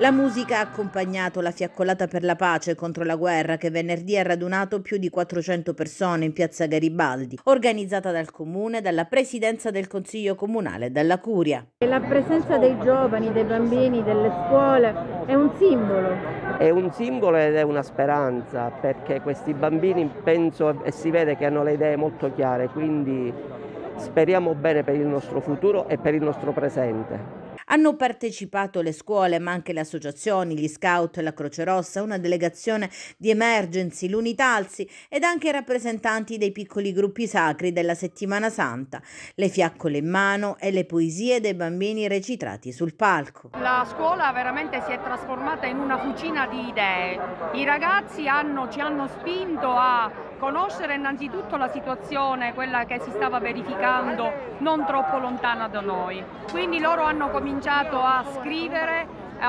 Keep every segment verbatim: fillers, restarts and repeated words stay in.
La musica ha accompagnato la fiaccolata per la pace contro la guerra che venerdì ha radunato più di quattrocento persone in piazza Garibaldi, organizzata dal Comune, dalla Presidenza del Consiglio Comunale e dalla Curia. La presenza dei giovani, dei bambini, delle scuole è un simbolo. È un simbolo ed è una speranza, perché questi bambini penso e si vede che hanno le idee molto chiare, quindi speriamo bene per il nostro futuro e per il nostro presente. Hanno partecipato le scuole, ma anche le associazioni, gli scout, la Croce Rossa, una delegazione di Emergency, l'Unitalsi ed anche i rappresentanti dei piccoli gruppi sacri della Settimana Santa, le fiaccole in mano e le poesie dei bambini recitati sul palco. La scuola veramente si è trasformata in una fucina di idee. I ragazzi hanno, ci hanno spinto a conoscere innanzitutto la situazione, quella che si stava verificando non troppo lontana da noi. Quindi loro hanno cominciato a scrivere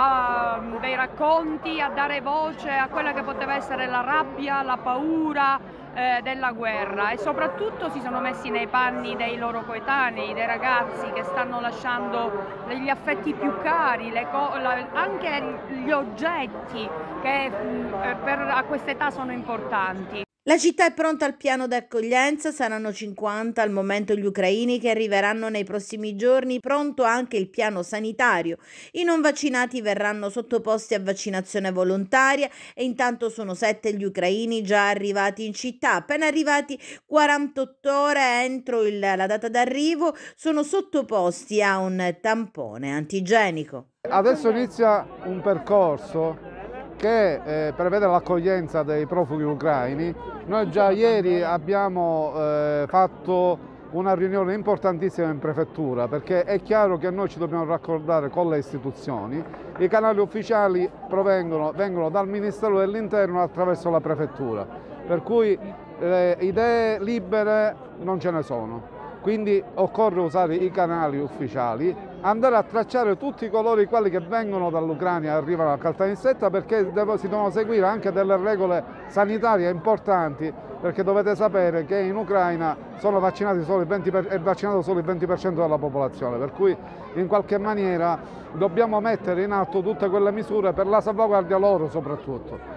uh, dei racconti, a dare voce a quella che poteva essere la rabbia, la paura eh, della guerra, e soprattutto si sono messi nei panni dei loro coetanei, dei ragazzi che stanno lasciando gli affetti più cari, le la, anche gli oggetti che eh, per, a quest'età sono importanti. La città è pronta al piano d'accoglienza, saranno cinquanta al momento gli ucraini che arriveranno nei prossimi giorni, pronto anche il piano sanitario. I non vaccinati verranno sottoposti a vaccinazione volontaria e intanto sono sette gli ucraini già arrivati in città. Appena arrivati quarantotto ore entro il, la data d'arrivo sono sottoposti a un tampone antigenico. Adesso inizia un percorso che eh, prevede l'accoglienza dei profughi ucraini. Noi già ieri abbiamo eh, fatto una riunione importantissima in prefettura, perché è chiaro che noi ci dobbiamo raccordare con le istituzioni. I canali ufficiali provengono, vengono dal Ministero dell'Interno attraverso la prefettura, per cui le idee libere non ce ne sono. Quindi occorre usare i canali ufficiali, andare a tracciare tutti coloro i quali che vengono dall'Ucraina e arrivano a Caltanissetta, perché si devono seguire anche delle regole sanitarie importanti, perché dovete sapere che in Ucraina sono vaccinati solo il venti per cento, è vaccinato solo il venti per cento della popolazione, per cui in qualche maniera dobbiamo mettere in atto tutte quelle misure per la salvaguardia loro soprattutto.